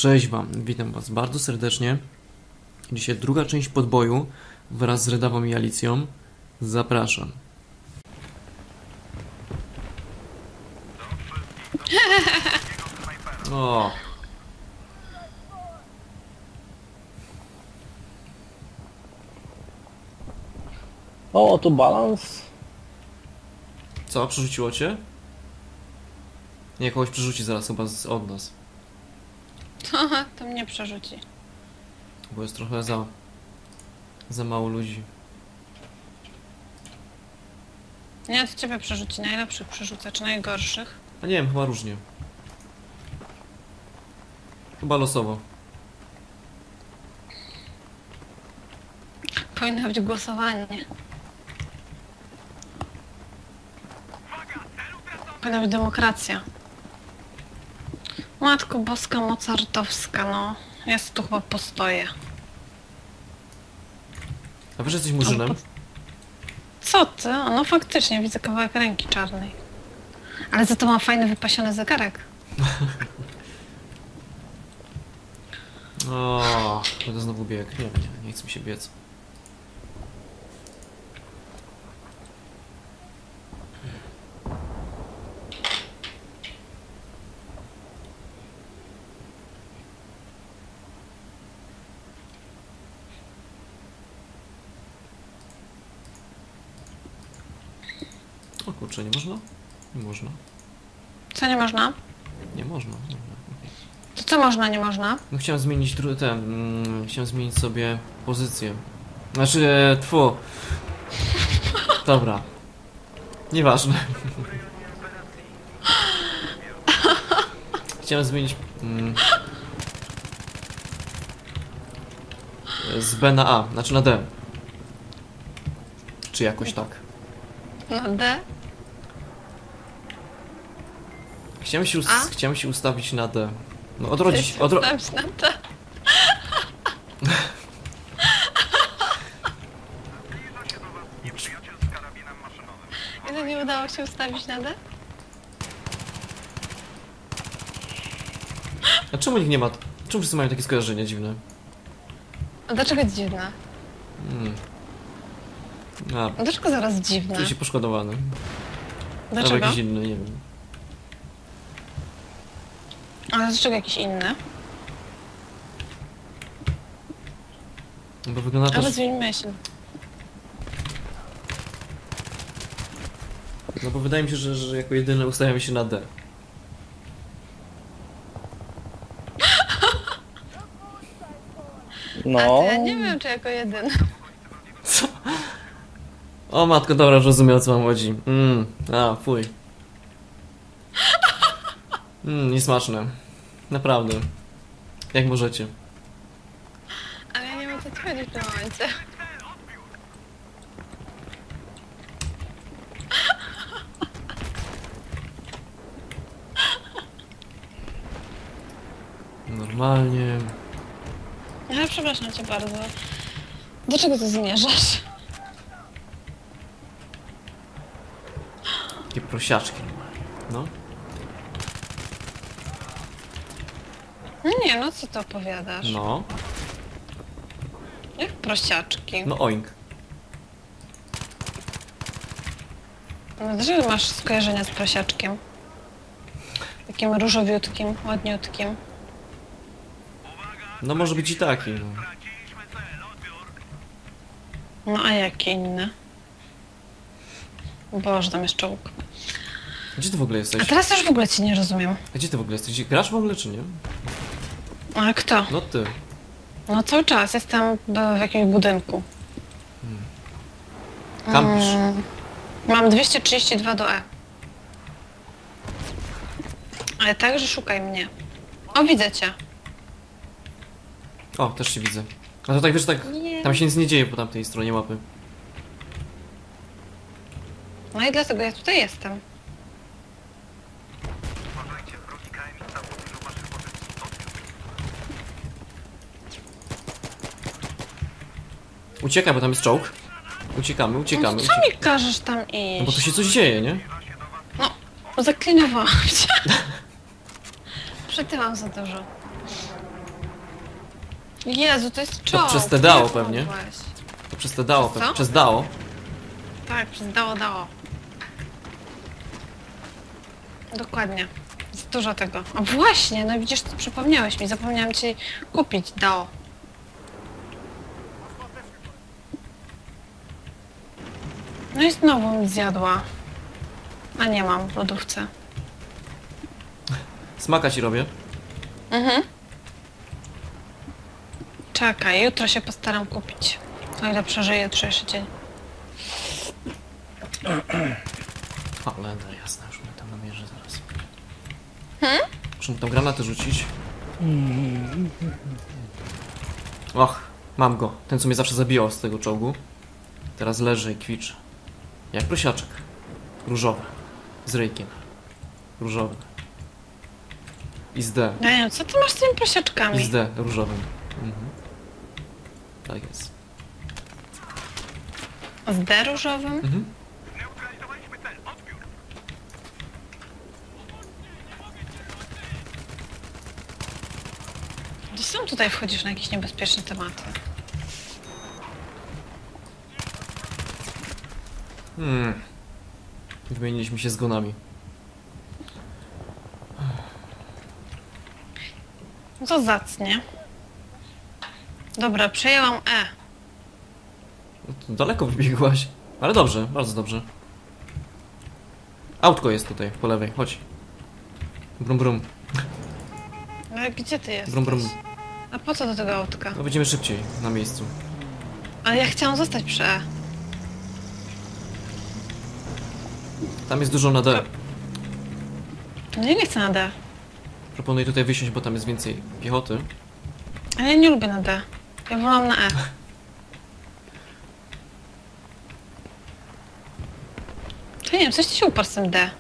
Cześć wam, witam was bardzo serdecznie. Dzisiaj druga część podboju wraz z Redawą i Alicją. Zapraszam. O. O, tu balans. Co, przerzuciło cię? Nie, kogoś przerzuci zaraz chyba od nas. To mnie przerzuci. Bo jest trochę za mało ludzi. Nie, to ciebie przerzuci. Najlepszych przerzuca, czy najgorszych? A nie wiem, chyba różnie. Chyba losowo. Powinno być głosowanie. Powinna być demokracja. Matko Boska Mozartowska, no. Jest tu chyba postoję. A wiesz, że jesteś murzynem? Co ty? No faktycznie, widzę kawałek ręki czarnej. Ale za to mam fajny, wypasiony zegarek. O, będę znowu biegł. Nie chcę mi się biec. O kurczę, nie można? Nie można. Co nie można? Nie można. To co można, nie można? No chciałem zmienić chciałem zmienić sobie pozycję. Znaczy, tfu. Dobra. Nieważne. Chciałem zmienić z B na A, znaczy na D. Czy jakoś tak. No D? Chciałem się ustawić na D. No odrodzić. Ustawić na D. I to nie udało się ustawić na D? A czemu nikt nie ma? Czemu wszyscy mają takie skojarzenia dziwne? A dlaczego dziwne? A, A dlaczego zaraz dziwne? czuję się poszkodowany. Albo Dlaczego? jakiś inny, nie wiem. Ale dlaczego jakiś inny? Bo wygląda to, Ale zmień myśl. no bo wydaje mi się, że jako jedyne ustawiamy się na D. A No. to ja nie wiem, czy jako jedyny. Co? O matko, dobra, już rozumiem, o co wam chodzi. Fuj. Niesmaczne. Naprawdę. Jak możecie? Ale ja nie wiem, o co ci chodzi w tym momencie. Normalnie. Ale przepraszam cię bardzo. Do czego ty zmierzasz? Takie prosiaczki. No. No nie, no co ty opowiadasz? No. Jak prosiaczki. No oink. No dlaczego masz skojarzenia z prosiaczkiem? Takim różowiutkim, ładniutkim. No może być i taki. No. No a jakie inne? Boże, tam jest czołg. Gdzie ty w ogóle A jesteś? teraz już w ogóle cię nie rozumiem. Gdzie ty w ogóle jesteś? Grasz w ogóle, czy nie? A kto? No ty. No cały czas jestem w jakimś budynku. Kampisz. Mam 232 do E. Ale także szukaj mnie. O, widzę cię. O, też cię widzę. A to tak wiesz, tak. Nie. Tam się nic nie dzieje po tamtej stronie mapy. No i dlatego ja tutaj jestem. Uciekaj, bo tam jest czołg. Uciekamy, No uciekamy. to co mi każesz tam No bo tu iść? się coś dzieje, nie? No, zaklinowałam cię. Przytyłam za dużo. Jezu, to jest czołg. przez te DAO Jak pewnie. mogłeś? To przez te DAO, Przez co? przez DAO. Tak, przez dało. Dokładnie. Jest dużo tego. A właśnie, no widzisz, co przypomniałeś mi. Zapomniałam ci kupić DAO. No i znowu mi zjadła. A nie mam w lodówce. Smaka ci robię. Mhm. Czekaj, jutro się postaram kupić. O ile przeżyję jutrzejszy dzień. Holender, jasne, już mnie tam namierzę zaraz. Muszę mu tam granaty rzucić. Och, mam go. Ten, co mnie zawsze zabijał z tego czołgu. Teraz leży i kwiczy. Jak prosiaczek. Różowy. Z ryjkiem. Różowy. I z D. Ja nie wiem, co ty masz z tymi prosiaczkami? I z D, różowym. Mhm. Tak jest. Z D różowym? Mhm. To sam tutaj wchodzisz na jakieś niebezpieczne tematy. Wymieniliśmy się zgonami. No to zacnie. Dobra, przejęłam E. No to daleko wybiegłaś. Ale dobrze, bardzo dobrze. Autko jest tutaj, po lewej, chodź. Brum brum. Ale gdzie ty jesteś? Brum brum. A po co do tego autka? No będziemy szybciej, na miejscu. Ale ja chciałam zostać przy E. Tam jest dużo na D. No ja nie chcę na D. Proponuję tutaj wysiąść, bo tam jest więcej piechoty. Ale ja nie lubię na D. Ja wolałam na E. To nie wiem, coś ci się uparł z tym D.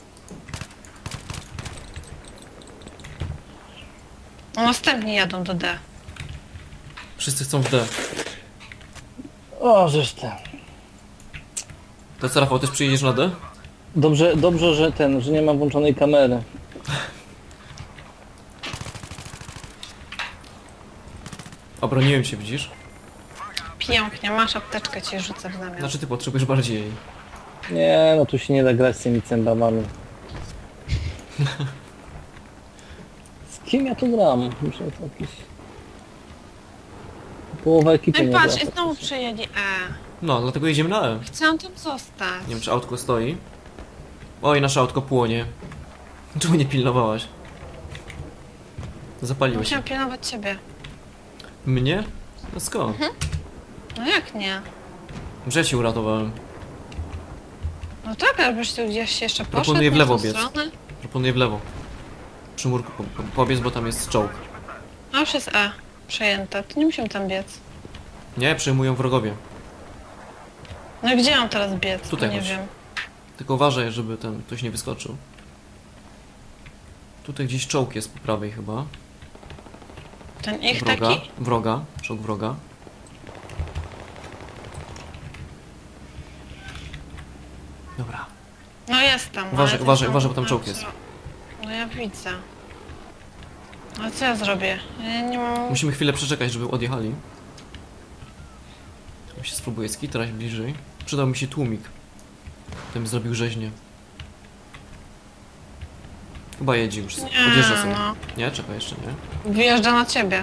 No, następni jadą do D. Wszyscy chcą w D. O, żeż ten. To co, Rafał, też przyjedziesz na D? Dobrze, że nie mam włączonej kamery. Obroniłem się, widzisz? Pięknie, masz apteczkę, ci rzucę w zamian. Znaczy ty potrzebujesz bardziej jej. Nie, no tu się nie da grać z tymi cębamami. Z kim ja tu gram? Muszę to jakiś... Połowa ekipy No i nie patrz, gra. i znowu przejęli E. No, dlatego jedziemy na E. Chciałam tam zostać. Nie wiem, czy autko stoi. Oj, nasze autko płonie. Czemu nie pilnowałaś? Zapaliło się. Musiałam pilnować ciebie. Mnie? No skąd? No jak nie? Że cię uratowałem. No tak, ale byś tu gdzieś jeszcze poszedł. Proponuję w nie lewo tą biec. stronę. Proponuję w lewo. Przy murku pobiec, bo tam jest czołg. A już jest E. Przejęte. To nie musimy tam biec. Nie, przejmują wrogowie. No i gdzie mam teraz biec? Tutaj nie chodź. wiem. Tylko uważaj, żeby ten ktoś nie wyskoczył. Tutaj gdzieś czołg jest po prawej chyba. Ten ich Wroga. taki? Wroga. Czołg wroga. Dobra. No jest tam. Uważaj, ale ten uważaj, czołg- uważaj, bo tam no, czołg co- jest. No ja widzę. Ale co ja zrobię? Ja nie mam... Musimy chwilę przeczekać, żeby odjechali. Ja się spróbuję skitrać bliżej. Przydał mi się tłumik. Potem zrobił rzeźnię. Chyba jedzie już. Odjeżdża sobie. no. Nie? Czekaj, jeszcze nie. Wyjeżdża na ciebie.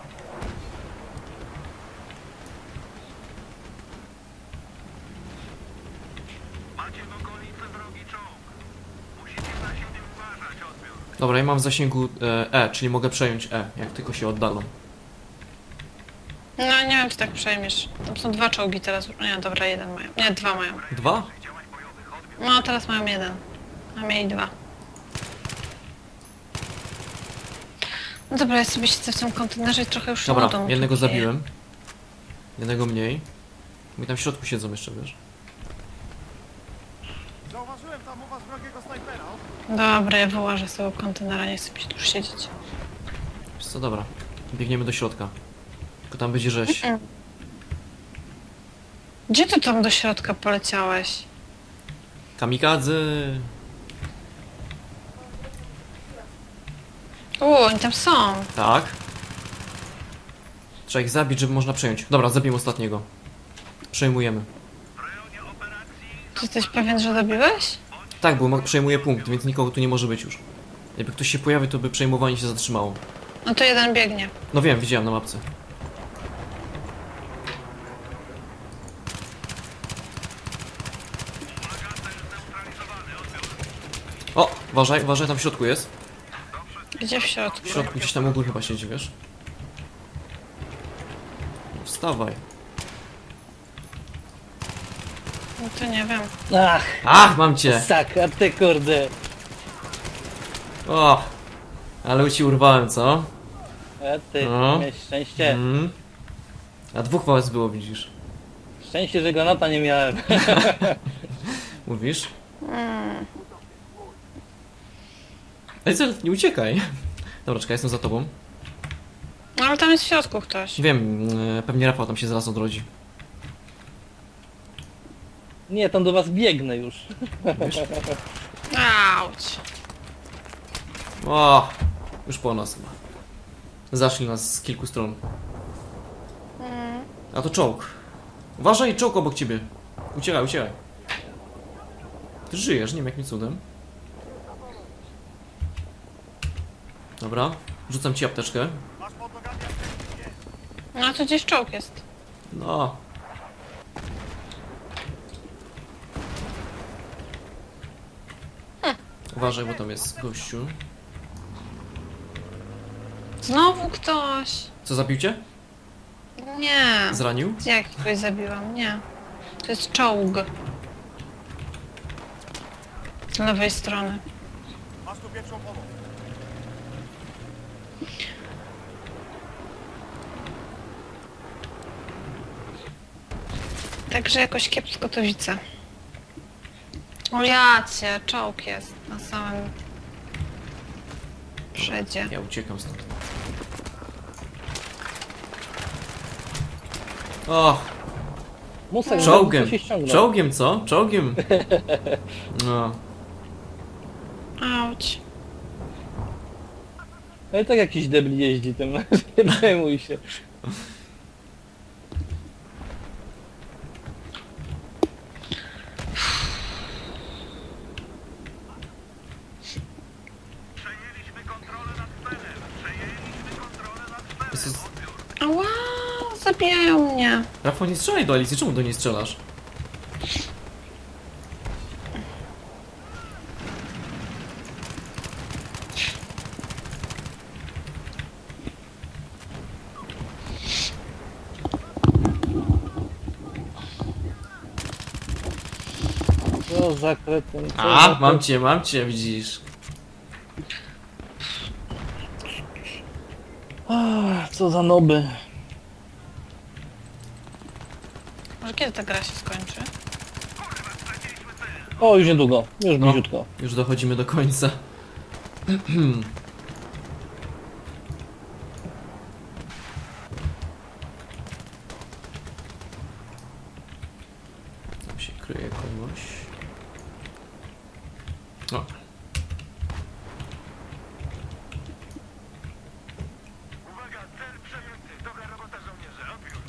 Dobra, ja mam w zasięgu E, czyli mogę przejąć E, jak tylko się oddalą. No nie wiem, czy tak przejmiesz. Tam są dwa czołgi teraz. Nie, dobra, jeden mają. Nie, dwa mają. Dwa? No, teraz mają jeden. A mieli dwa. No dobra, ja sobie siedzę w tym kontenerze i trochę już Dobra, nudą jednego tu dzieje. zabiłem. Jednego mniej. Bo tam w środku siedzą jeszcze, wiesz. Zauważyłem tam u was wrogiego snajpera. Dobra, ja wyłażę z tego kontenera, nie chcę mi się tu już siedzieć. Wiesz co, dobra. Biegniemy do środka. Tylko tam będzie rzeź. Gdzie ty tam do środka poleciałeś? Kamikadzy! Oni tam są. Tak. Trzeba ich zabić, żeby można przejąć. Dobra, zabijmy ostatniego. Przejmujemy. Czy jesteś pewien, że dobiłeś? Tak, bo przejmuje punkt, więc nikogo tu nie może być już. Jakby ktoś się pojawił, to by przejmowanie się zatrzymało. No to jeden biegnie. No wiem, widziałem na mapce. O, uważaj, uważaj, tam w środku jest. Gdzie w środku? W środku gdzieś tam u góry chyba siedzi, wiesz? No, wstawaj. No to nie wiem. Ach, Ach, mam cię! saka, ty kurde. O! Ale ci urwałem, co? A ty, No. miałeś szczęście. Mm. A dwóch was było, widzisz. Szczęście, że granata nie miałem. Mówisz? Ej, co, nie uciekaj. Dobra, czekaj, jestem za tobą. No ale tam jest w środku ktoś. Wiem, pewnie Rafał tam się zaraz odrodzi. Nie, tam do was biegnę już. Wiesz? Auć. O! Już po nas chyba. Zaszli nas z kilku stron. A to czołg. Uważaj, czołg obok ciebie. Uciekaj, uciekaj. Ty żyjesz, nie wiem jakim cudem. Dobra, rzucam ci apteczkę. Masz pod nogami apteczkę? No to gdzieś czołg jest. No. Uważaj, bo tam jest gościu. Znowu ktoś. Co, zabił cię? Nie. Zranił? Jak kogoś zabiłam? Nie. To jest czołg. Z lewej strony. Masz tu pierwszą pomoc. Także jakoś kiepsko to widzę. O jacie, czołg jest na samym przedzie. Ja uciekam stąd. O, Musek, czołgiem. się ściągnął. Czołgiem, co? Czołgiem. No. Auć. No i tak jakiś debli jeździ tym, nie przejmuj się. Jezus. Ała, zabijają mnie. Rafał, nie strzelaj do Alicji, czemu do niej strzelasz? Co za kretyn, co A, za mam cię, widzisz. Co za noby. Może kiedy ta gra się skończy? O, już niedługo, już No. bliziutko. Już dochodzimy do końca. Tam się kryje kogoś. O. Uwaga, cel przejęty. Dobra robota, żołnierze. Odbiór.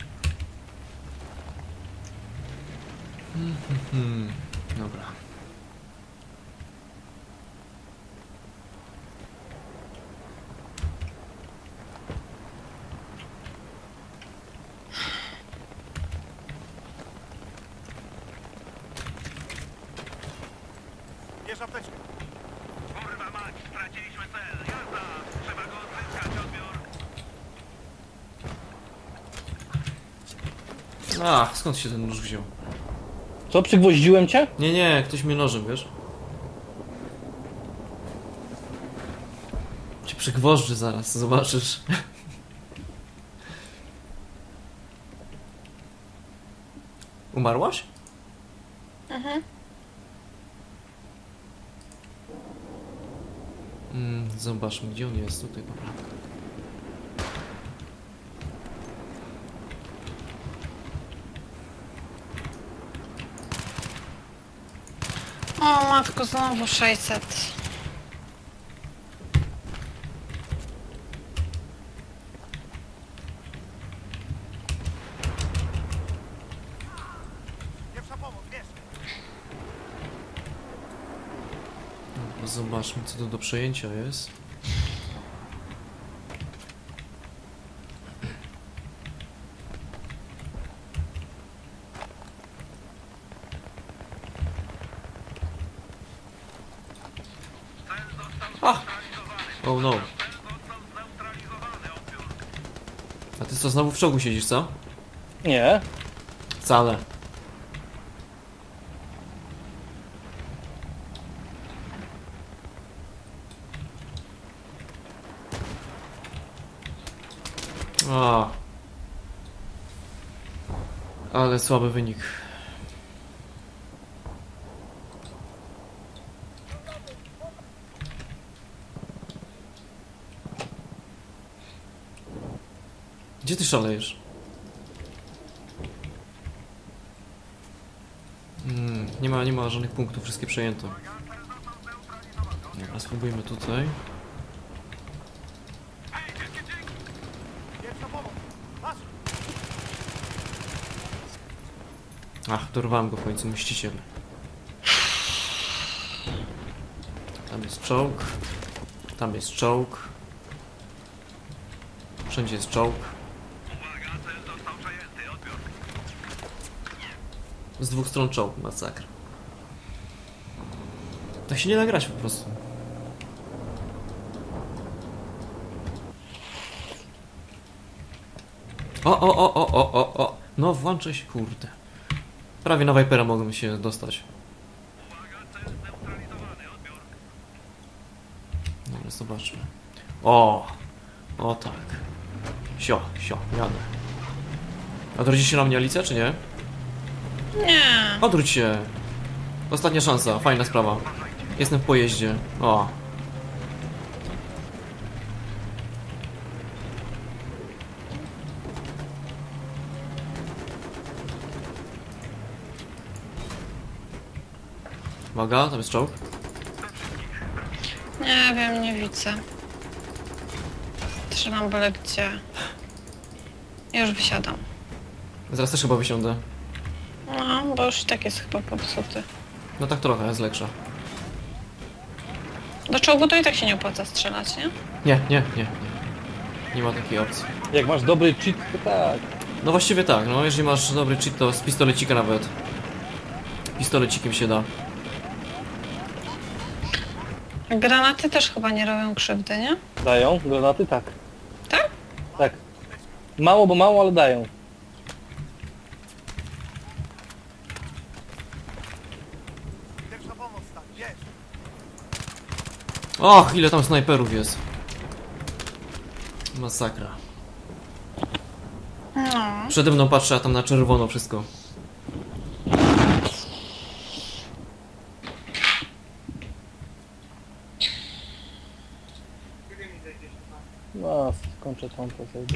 Dobra. Bierz apteczkę. Kurwa mać, straciliśmy cel. Jazda! Trzeba go odzyskać, odbiór. Ach, skąd się ten nóż wziął? Co, przygwoździłem cię? Nie, nie, ktoś mnie nożem, wiesz? Cię przygwożdży zaraz, zobaczysz. Umarłaś? Mhm. Zobaczmy, gdzie on jest tutaj, dobra. O matko, znowu 600. Zobaczmy, co tu do przejęcia jest. A! Oh no. A ty co, znowu w czołgu siedzisz, co? Nie. Wcale. A. Ale słaby wynik. Gdzie ty szalejesz? Nie ma żadnych punktów, wszystkie przejęte. Dobra, spróbujmy tutaj. Ach, dorwałem go w końcu, mściciel. Tam jest czołg. Tam jest czołg. Wszędzie jest czołg. Uwaga, cel został przejęty. Odbiór. Z dwóch stron czołg, masakra. Tak się nie da grać po prostu. O. No włączę się, kurde. Prawie na Vipera mogłem się dostać. Uwaga, cel zneutralizowany. Odbiór. Dobra, zobaczmy. O tak. Sio, jadę. Odwrócisz się na mnie, Alicja, czy nie? Nie. Odwróć się. Ostatnia szansa, fajna sprawa. Jestem w pojeździe. O. Uwaga, tam jest czołg. Nie wiem, nie widzę. Trzymam byle gdzie. Już wysiadam. Zaraz też chyba wysiądę. No, bo już i tak jest chyba popsuty. No tak trochę, jest lepsza. Do czołgu to i tak się nie opłaca strzelać, nie? Nie. Nie ma takiej opcji. Jak masz dobry cheat, to tak. No właściwie tak, no jeżeli masz dobry cheat, to z pistolecika nawet. Pistolecikiem się da. Granaty też chyba nie robią krzywdy, nie? Dają granaty? Tak. Tak? Tak. Mało, bo mało, ale dają. Pierwsza pomoc, tak, jest. Och, ile tam snajperów jest. Masakra. No. Przede mną patrzę, a tam na czerwono wszystko. No, skończę tą sobie.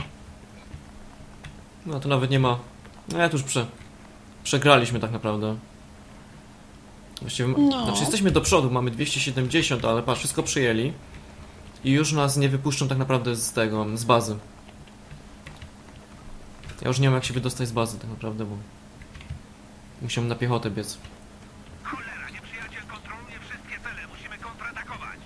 No to nawet nie ma... No ja tu już przegraliśmy tak naprawdę. Właściwie... No. Znaczy jesteśmy do przodu, mamy 270, ale patrz, wszystko przyjęli. I już nas nie wypuszczą tak naprawdę z tego, z bazy. Ja już nie wiem jak się wydostać z bazy tak naprawdę, bo... Musiałem na piechotę biec. Cholera, nieprzyjaciel kontroluje wszystkie cele. Musimy kontratakować.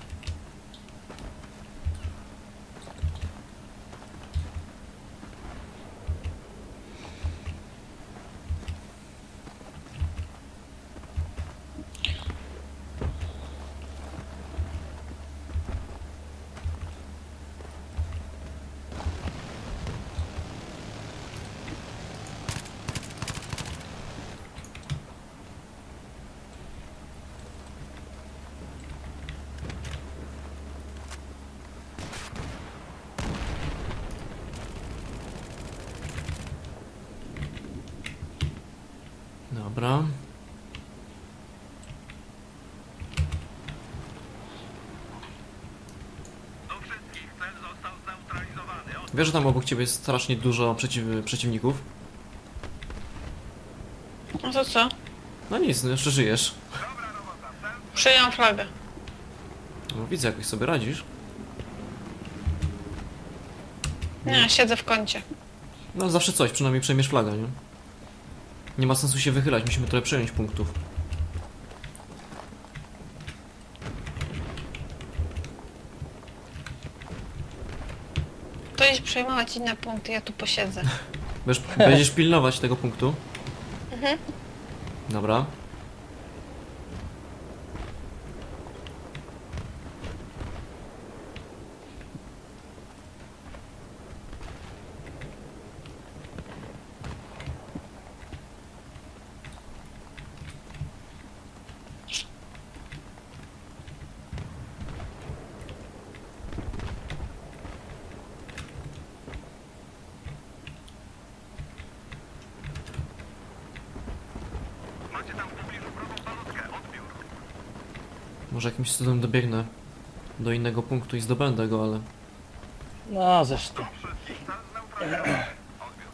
Dobra. Do wszystkich, cel został zneutralizowany. Wiesz, że tam obok ciebie jest strasznie dużo przeciwników? No to co? No nic, no jeszcze żyjesz. Przyjąłem flagę. No widzę, jakoś sobie radzisz. Nie, siedzę w kącie. No zawsze coś, przynajmniej przejmiesz flagę, nie? Nie ma sensu się wychylać, musimy trochę przejąć punktów. może iść przejmować inne punkty, ja tu posiedzę. Będziesz pilnować tego punktu? Mhm. Dobra. Macie tam w pobliżu wrogą balutkę. Odbiór. Może jakimś cudem dobiegnę do innego punktu i zdobędę go, ale... No zresztą. Wszystkich cel zneutralizowany. Odbiór.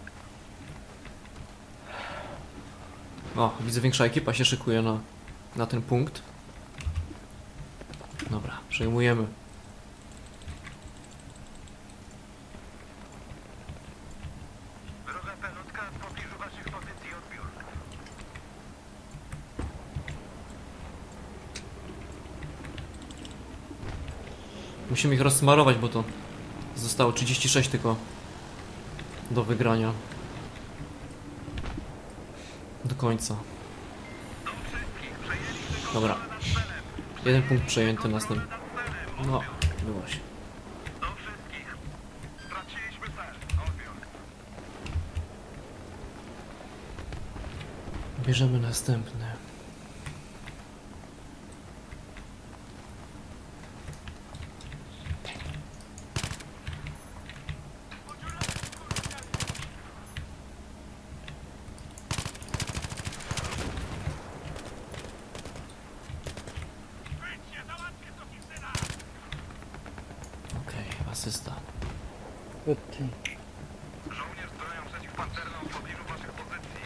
O, widzę, większa ekipa się szykuje na ten punkt. Dobra, przejmujemy. Wroga pelotka w pobliżu waszych pozycji. Odbiór. Musimy ich rozsmarować, bo to zostało 36 tylko do wygrania. Do końca. Dobra. Jeden punkt przejęty, następny. No, było się. Do wszystkich. Straciliśmy cel. Odbiór. Bierzemy następny. Okej, asysta. Ty. Żołnierz z bronią przeciwpancerną w pobliżu waszych pozycji.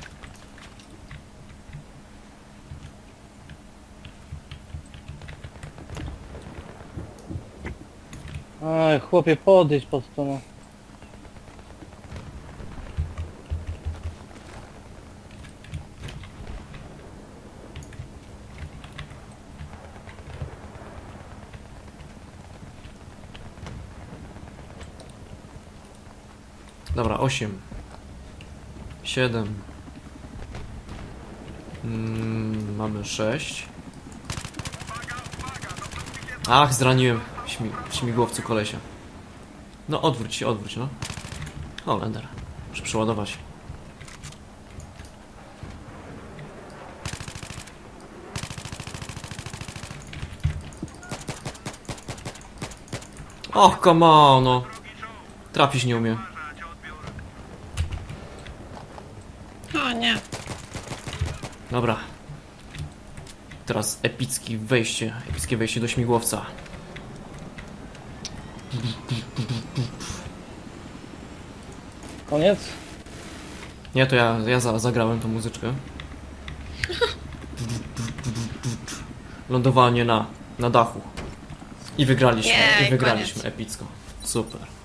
Aj, chłopie, podejdź pod to, no. Dobra, 8 7 mamy 6. Ach, zraniłem w śmigłowcu kolesia. No odwróć się, no. Holender. Muszę przeładować. Och, come on, no. Trafić nie umie. O nie. Dobra. Teraz epickie wejście do śmigłowca. Koniec? Nie, to ja zagrałem tą muzyczkę. Lądowanie na dachu. I wygraliśmy, Jej, epicko. koniec. Super.